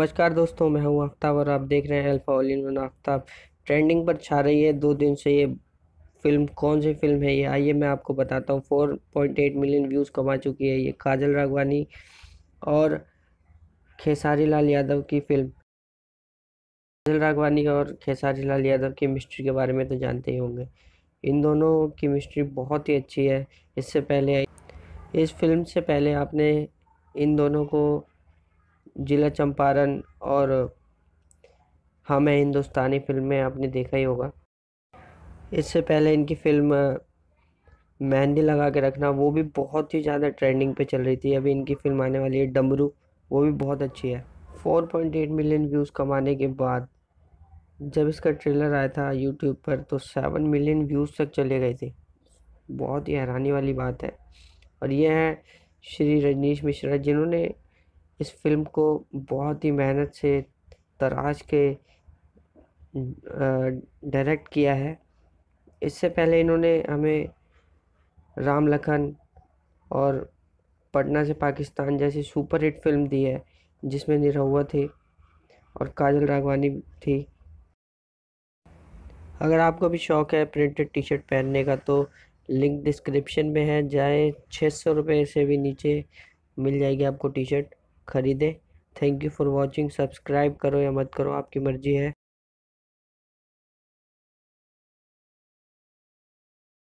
नमस्कार दोस्तों, मैं हूं आफ्ताब और आप देख रहे हैं alpha all in one Aftab. Trending पर छा रही है 2 दिन से ये फिल्म। कौन सी फिल्म है ये, आइए मैं आपको बताता हूँ। 4.8 मिलियन व्यूज़ कमा चुकी है ये काजल राघवानी और खेसारी लाल यादव की फिल्म। काजल राघवानी और खेसारी लाल यादव की मिस्ट्री के बारे में तो जानते ही होंगे। इन दोनों की मिस्ट्री बहुत ही अच्छी है। इस फिल्म से पहले आपने इन दोनों को जिला चंपारण और हम हैं हिंदुस्तानी फिल्म में आपने देखा ही होगा। इससे पहले इनकी फिल्म मेहंदी लगा के रखना, वो भी बहुत ही ज़्यादा ट्रेंडिंग पे चल रही थी। अभी इनकी फिल्म आने वाली है डमरू, वो भी बहुत अच्छी है। 4.8 मिलियन व्यूज़ कमाने के बाद जब इसका ट्रेलर आया था यूट्यूब पर तो 7 मिलियन व्यूज़ तक चले गए थे। बहुत ही हैरानी वाली बात है। और ये है श्री रजनीश मिश्रा, जिन्होंने इस फिल्म को बहुत ही मेहनत से तराश के डायरेक्ट किया है। इससे पहले इन्होंने हमें राम लखन और पटना से पाकिस्तान जैसी सुपर हिट फिल्म दी है, जिसमें निरहुआ थी और काजल राघवानी थी। अगर आपको भी शौक है प्रिंटेड टी शर्ट पहनने का तो लिंक डिस्क्रिप्शन में है, जाए 600 रुपये से भी नीचे मिल जाएगी आपको टी शर्ट, खरीदें। Thank you for watching. Subscribe करो या मत करो, आपकी मर्जी है।